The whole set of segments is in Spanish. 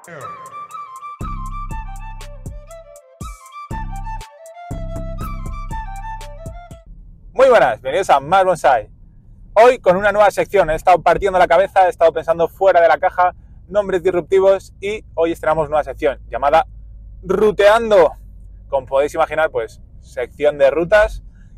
Muy buenas, bienvenidos a Más Bonsai. Hoy con una nueva sección, he estado partiendo la cabeza, he estado pensando fuera de la caja, nombres disruptivos y hoy estrenamos nueva sección llamada Ruteando. Como podéis imaginar, pues sección de rutas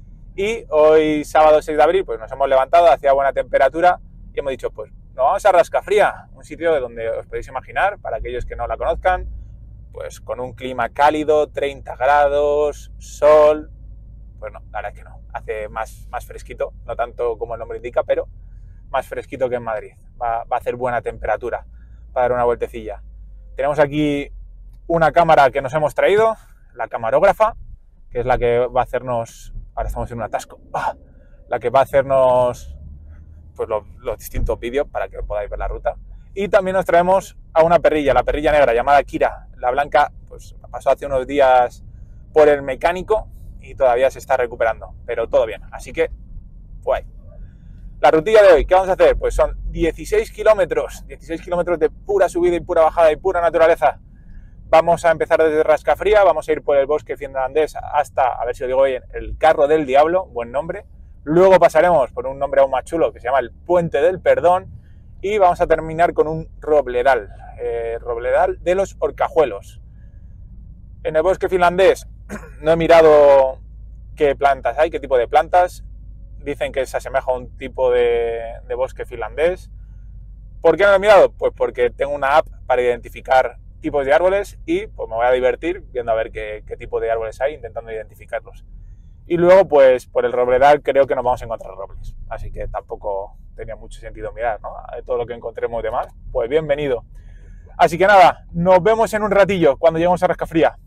y hoy sábado 6 de abril pues nos hemos levantado, hacía buena temperatura y hemos dicho pues nos vamos a Rascafría, un sitio donde os podéis imaginar, para aquellos que no la conozcan, pues con un clima cálido, 30 grados, sol. Pues no, la verdad es que no, hace más fresquito, no tanto como el nombre indica, pero más fresquito que en Madrid. Va a hacer buena temperatura para dar una vueltecilla. Tenemos aquí una cámara que nos hemos traído, la camarógrafa, que es la que va a hacernos, ahora estamos en un atasco, la que va a hacernos pues los distintos vídeos para que podáis ver la ruta. Y también nos traemos a una perrilla, la perrilla negra llamada Kira. La blanca pues pasó hace unos días por el mecánico y todavía se está recuperando, pero todo bien, así que guay. La rutilla de hoy, ¿qué vamos a hacer? Pues son 16 kilómetros de pura subida y pura bajada y pura naturaleza. Vamos a empezar desde Rascafría, vamos a ir por el bosque finlandés hasta, a ver si lo digo bien, el Carro del Diablo, buen nombre. Luego pasaremos por un nombre aún más chulo que se llama el Puente del Perdón y vamos a terminar con un robledal, robledal de los Horcajuelos. En el bosque finlandés no he mirado qué plantas hay, qué tipo de plantas. Dicen que se asemeja a un tipo de bosque finlandés. ¿Por qué no lo he mirado? Pues porque tengo una app para identificar tipos de árboles y pues me voy a divertir viendo a ver qué tipo de árboles hay, intentando identificarlos. Y luego, pues por el robledal creo que nos vamos a encontrar robles. Así que tampoco tenía mucho sentido mirar, ¿no? Todo lo que encontremos de más, pues bienvenido. Así que nada, nos vemos en un ratillo cuando lleguemos a Rascafría.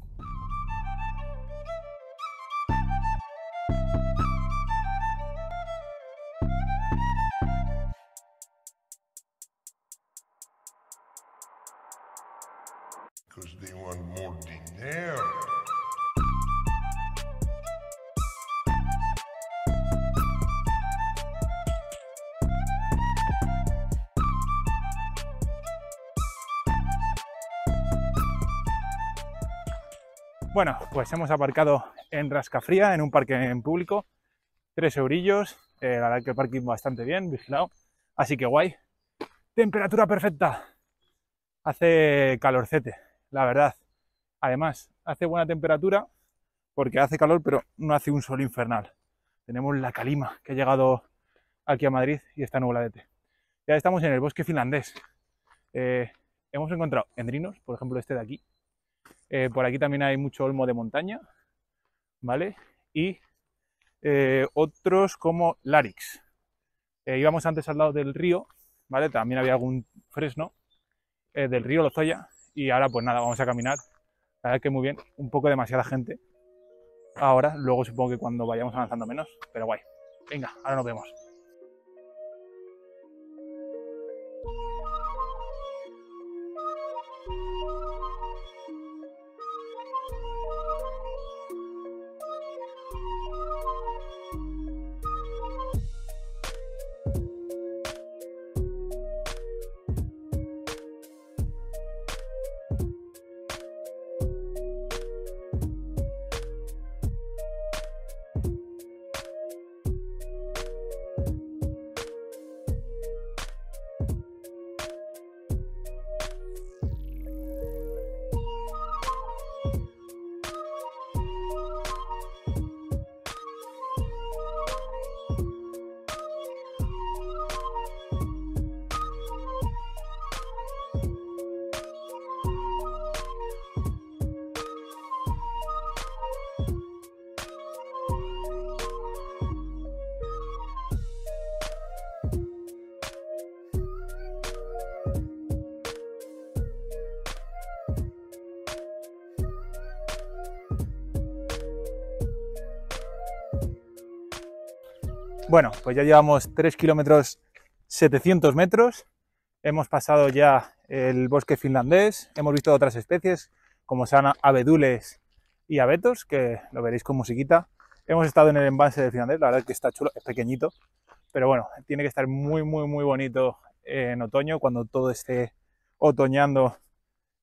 They want more dinero. Bueno, pues hemos aparcado en Rascafría, en un parque en público, 3 eurillos, la verdad que el parking bastante bien, vigilado, así que guay. Temperatura perfecta, hace calorcete, la verdad. Además, hace buena temperatura porque hace calor, pero no hace un sol infernal. Tenemos la calima que ha llegado aquí a Madrid y está nubladete. Ya estamos en el bosque finlandés. Hemos encontrado endrinos, por ejemplo este de aquí. Por aquí también hay mucho olmo de montaña, ¿vale? Y otros como larix. Íbamos antes al lado del río, ¿vale? También había algún fresno del río Lozoya y ahora pues nada, vamos a caminar. La verdad que muy bien, un poco demasiada gente. Ahora, luego supongo que cuando vayamos avanzando menos, pero guay. Venga, ahora nos vemos. Bueno, pues ya llevamos 3 kilómetros 700 metros, hemos pasado ya el bosque finlandés, hemos visto otras especies como son abedules y abetos, que lo veréis con musiquita. Hemos estado en el embalse de finlandés, la verdad es que está chulo, es pequeñito, pero bueno, tiene que estar muy bonito en otoño, cuando todo esté otoñando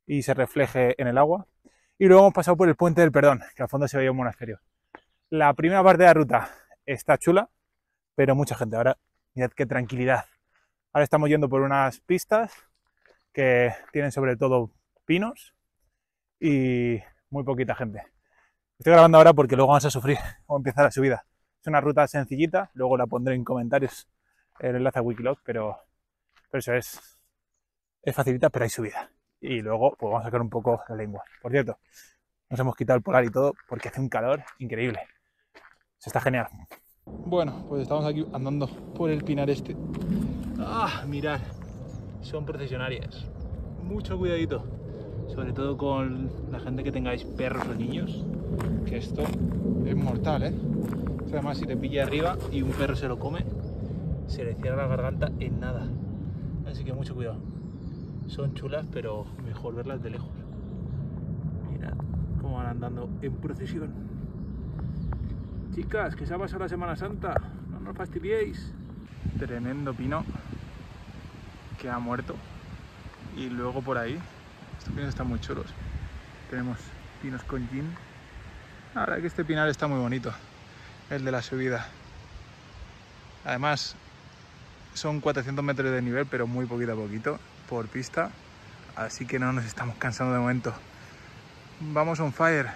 y se refleje en el agua. Y luego hemos pasado por el Puente del Perdón, que al fondo se veía un monasterio. La primera parte de la ruta está chula, pero mucha gente. Ahora, mirad qué tranquilidad. Ahora estamos yendo por unas pistas que tienen sobre todo pinos y muy poquita gente. Estoy grabando ahora porque luego vamos a sufrir cómo empieza la subida. Es una ruta sencillita, luego la pondré en comentarios el enlace a Wikiloc, pero eso es facilita, pero hay subida. Y luego pues vamos a sacar un poco la lengua. Por cierto, nos hemos quitado el polar y todo porque hace un calor increíble. Se está genial. Bueno, pues estamos aquí andando por el pinar este. ¡Ah! Mirad, son procesionarias. Mucho cuidadito. Sobre todo con la gente que tengáis perros o niños. Que esto es mortal, ¿eh? O sea, además, si te pilla arriba y un perro se lo come, se le cierra la garganta en nada. Así que mucho cuidado. Son chulas, pero mejor verlas de lejos. Mirad cómo van andando en procesión. Chicas, que se ha pasado la Semana Santa, no nos fastidiéis. Tremendo pino que ha muerto. Y luego por ahí, estos pinos están muy chulos. Tenemos pinos con gin. La verdad que este pinar está muy bonito, el de la subida. Además, son 400 metros de nivel, pero muy poquito a poquito por pista. Así que no nos estamos cansando de momento. Vamos on fire.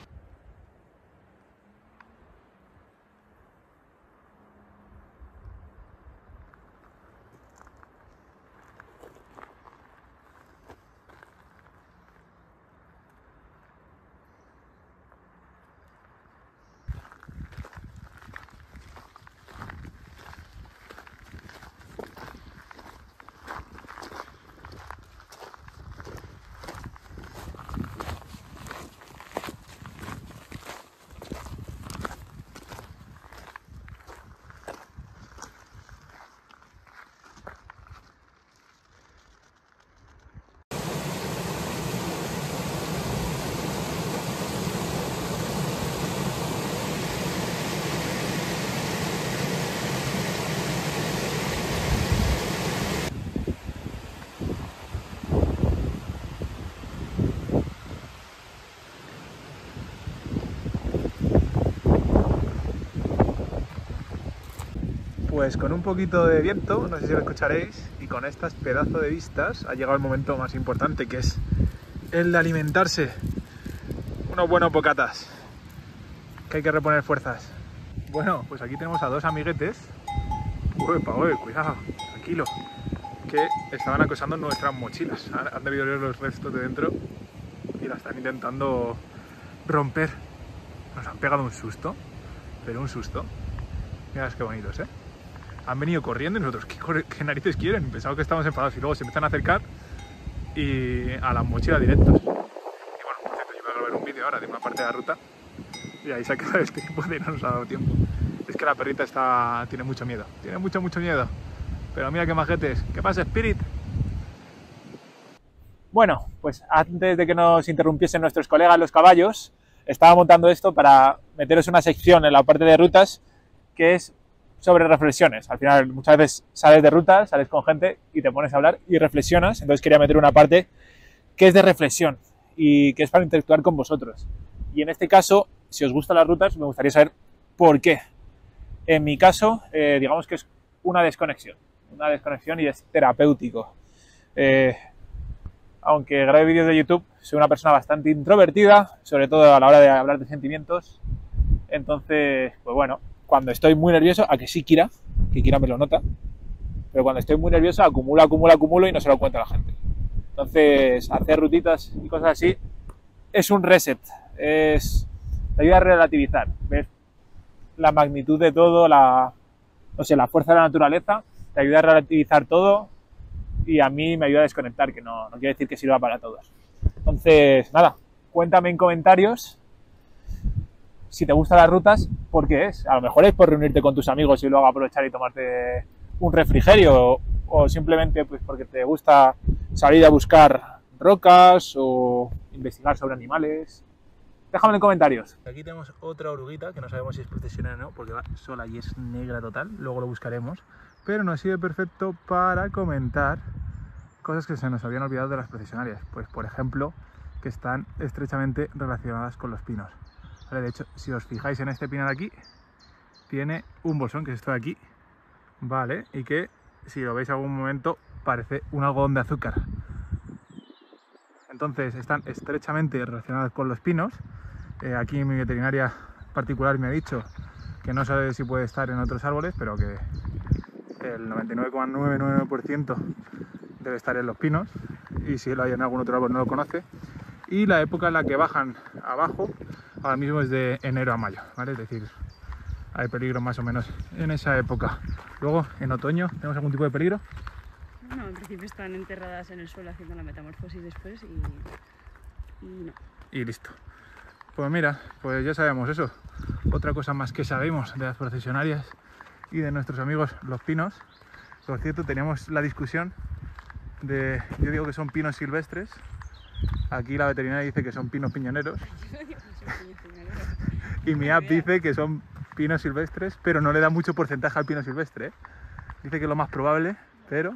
Pues con un poquito de viento, no sé si lo escucharéis, y con estas pedazos de vistas ha llegado el momento más importante, que es el de alimentarse. Unos buenos bocatas, que hay que reponer fuerzas. Bueno, pues aquí tenemos a dos amiguetes. Uepa, cuidado, tranquilo, que estaban acosando nuestras mochilas. Han debido ver los restos de dentro y la están intentando romper. Nos han pegado un susto, pero un susto. Mirad qué bonitos, ¿eh? Han venido corriendo y nosotros, ¿qué narices quieren? Pensaba que estábamos enfadados y luego se empiezan a acercar y a las mochilas directos. Y bueno, por cierto, yo voy a grabar un vídeo ahora de una parte de la ruta y ahí se ha quedado este tipo de no nos ha dado tiempo. Es que la perrita tiene mucho miedo, tiene mucho miedo. Pero mira qué majetes. ¿Qué pasa, Spirit? Bueno, pues antes de que nos interrumpiesen nuestros colegas los caballos, estaba montando esto para meteros una sección en la parte de rutas que es sobre reflexiones. Al final muchas veces sales de ruta, sales con gente y te pones a hablar y reflexionas. Entonces quería meter una parte que es de reflexión y que es para interactuar con vosotros. Y en este caso, si os gustan las rutas, me gustaría saber por qué. En mi caso, digamos que es una desconexión y es terapéutico. Aunque grabe vídeos de YouTube, soy una persona bastante introvertida, sobre todo a la hora de hablar de sentimientos. Entonces, pues bueno, cuando estoy muy nervioso, a que sí que Kira me lo nota, pero cuando estoy muy nervioso acumulo y no se lo cuento a la gente. Entonces, hacer rutitas y cosas así es un reset, te ayuda a relativizar, ves la magnitud de todo, la fuerza de la naturaleza, te ayuda a relativizar todo y a mí me ayuda a desconectar, que no quiere decir que sirva para todos. Entonces, nada, cuéntame en comentarios si te gustan las rutas, ¿por qué es? A lo mejor es por reunirte con tus amigos y luego aprovechar y tomarte un refrigerio, o simplemente pues porque te gusta salir a buscar rocas o investigar sobre animales. Déjame en comentarios. Aquí tenemos otra oruguita que no sabemos si es profesional o no, porque va sola y es negra total, luego lo buscaremos, pero nos sirve perfecto para comentar cosas que se nos habían olvidado de las procesionarias. Pues por ejemplo, que están estrechamente relacionadas con los pinos. Vale, de hecho, si os fijáis en este pino de aquí, tiene un bolsón, que es esto de aquí, vale, y que si lo veis en algún momento parece un algodón de azúcar. Entonces están estrechamente relacionadas con los pinos. Aquí mi veterinaria particular me ha dicho que no sabe si puede estar en otros árboles, pero que el 99,999% debe estar en los pinos, y si lo hay en algún otro árbol no lo conoce. Y la época en la que bajan abajo ahora mismo es de enero a mayo, ¿vale? Es decir, hay peligro más o menos en esa época. Luego, en otoño, ¿tenemos algún tipo de peligro? No, en principio están enterradas en el suelo haciendo la metamorfosis después y no. Y listo. Pues mira, pues ya sabemos eso. Otra cosa más que sabemos de las procesionarias y de nuestros amigos los pinos. Por cierto, teníamos la discusión de... Yo digo que son pinos silvestres. Aquí la veterinaria dice que son pinos piñoneros. Y mi app dice que son pinos silvestres, pero no le da mucho porcentaje al pino silvestre, ¿eh? Dice que es lo más probable, pero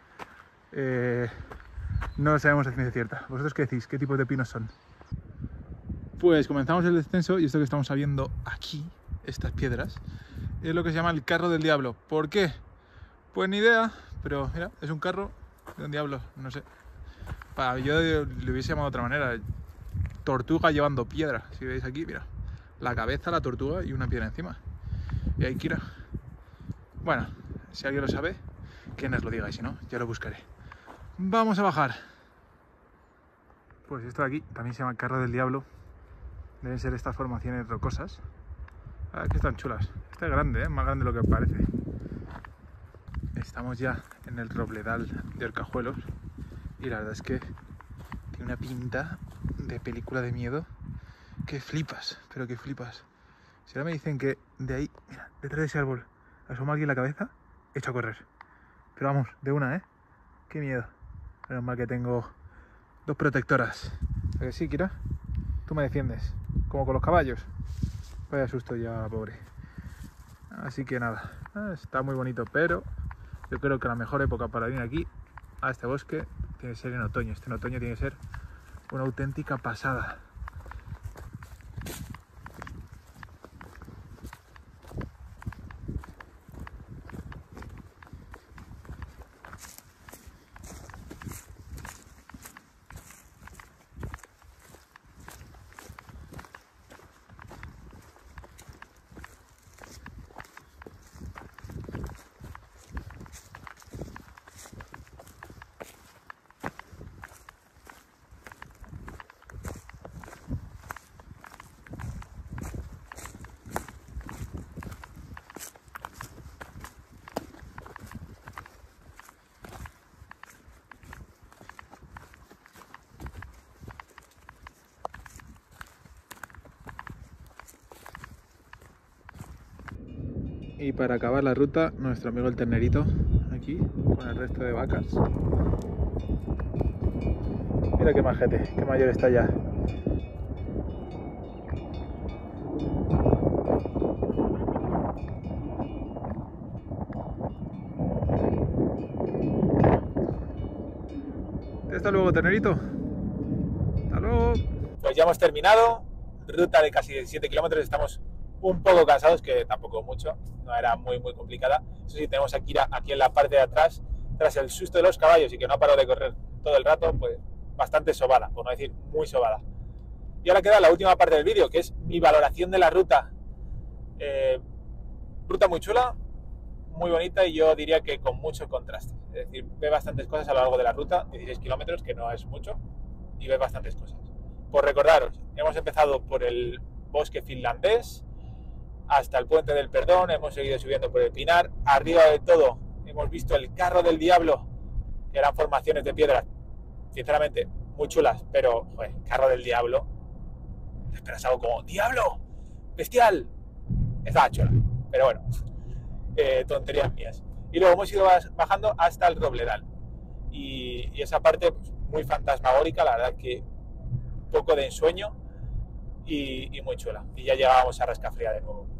no lo sabemos a ciencia cierta. ¿Vosotros qué decís? ¿Qué tipos de pinos son? Pues comenzamos el descenso, y esto que estamos viendo aquí, estas piedras, es lo que se llama el carro del diablo. ¿Por qué? Pues ni idea, pero mira, es un carro de un diablo, no sé. Yo le hubiese llamado de otra manera. Tortuga llevando piedra. Si veis aquí, mira, la cabeza, la tortuga y una piedra encima. Y ahí Kira. Bueno, si alguien lo sabe, que nos lo diga, y si no, ya lo buscaré. Vamos a bajar. Pues esto de aquí también se llama carro del diablo. Deben ser estas formaciones rocosas. Ah, que están chulas. Este es grande, más grande de lo que parece. Estamos ya en el Robledal de Orcajuelos. Y la verdad es que tiene una pinta de película de miedo que flipas, pero que flipas. Si ahora me dicen que de ahí, mira, detrás de ese árbol, asoma alguien la cabeza, echo a correr. Pero vamos, de una, ¿eh? Qué miedo. Menos mal que tengo dos protectoras. ¿A que sí, Kira? Tú me defiendes, como con los caballos. Vaya susto ya, pobre. Así que nada, está muy bonito, pero yo creo que la mejor época para venir aquí, a este bosque, tiene que ser en otoño. En otoño tiene que ser una auténtica pasada. Y para acabar la ruta, nuestro amigo el ternerito, aquí, con el resto de vacas. Mira qué majete, qué mayor está ya. Hasta luego, ternerito. Hasta luego. Pues ya hemos terminado. Ruta de casi 17 kilómetros. Estamos un poco cansados, que tampoco mucho. No era muy complicada. Eso sí, tenemos a Kira aquí en la parte de atrás, tras el susto de los caballos y que no ha parado de correr todo el rato, pues bastante sobada, por no decir muy sobada. Y ahora queda la última parte del vídeo, que es mi valoración de la ruta. Ruta muy chula, muy bonita, y yo diría que con mucho contraste. Es decir, ve bastantes cosas a lo largo de la ruta, 16 kilómetros, que no es mucho, y ve bastantes cosas. Por recordaros, hemos empezado por el bosque finlandés hasta el Puente del Perdón, hemos seguido subiendo por el Pinar. Arriba de todo hemos visto el Carro del Diablo, que eran formaciones de piedra, sinceramente, muy chulas, pero, joder, Carro del Diablo, te esperas algo como ¡Diablo! ¡Bestial! Estaba chula, pero bueno, tonterías mías. Y luego hemos ido bajando hasta el Robledal, y esa parte pues, muy fantasmagórica, la verdad que un poco de ensueño y muy chula. Y ya llegábamos a Rascafría de nuevo.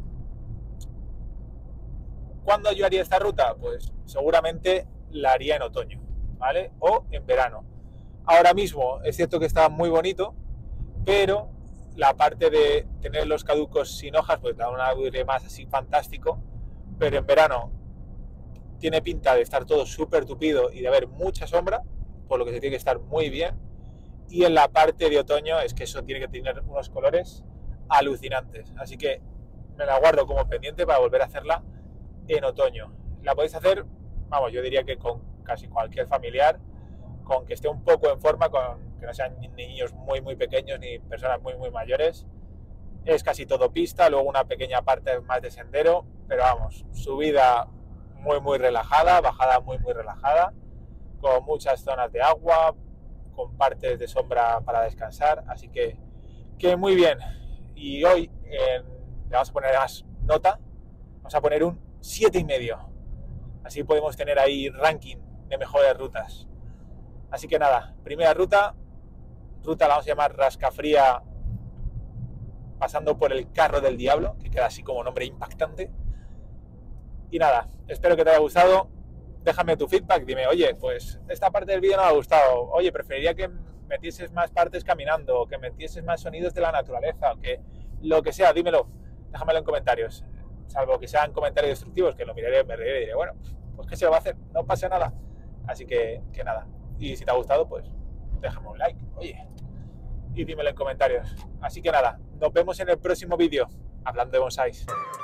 ¿Cuándo yo haría esta ruta? Pues seguramente la haría en otoño. ¿vale? O en verano. Ahora mismo es cierto que está muy bonito, pero la parte de tener los caducos sin hojas pues da un aire más así fantástico, pero en verano tiene pinta de estar todo súper tupido y de haber mucha sombra, por lo que se tiene que estar muy bien. Y en la parte de otoño es que eso tiene que tener unos colores alucinantes, así que me la guardo como pendiente para volver a hacerla en otoño. La podéis hacer, vamos, yo diría que con casi cualquier familiar, con que esté un poco en forma, con que no sean niños muy pequeños ni personas muy mayores. Es casi todo pista, luego una pequeña parte más de sendero, pero vamos, subida muy relajada, bajada muy relajada, con muchas zonas de agua, con partes de sombra para descansar, así que muy bien. Y hoy le vamos a poner más nota, vamos a poner un 7,5, así podemos tener ahí ranking de mejores rutas. Así que nada, primera ruta la vamos a llamar Rascafría, pasando por el Carro del Diablo, que queda así como nombre impactante. Y nada, espero que te haya gustado. Déjame tu feedback, dime, oye, pues esta parte del vídeo no me ha gustado, oye, preferiría que metieses más partes caminando, o que metieses más sonidos de la naturaleza, o que lo que sea, dímelo, déjamelo en comentarios, salvo que sean comentarios destructivos, que lo miraré, me reiré y diré, bueno, pues qué se lo va a hacer, no pasa nada. Así que nada, y si te ha gustado, pues déjame un like, oye, y dímelo en comentarios. Así que nada, nos vemos en el próximo vídeo, hablando de bonsáis.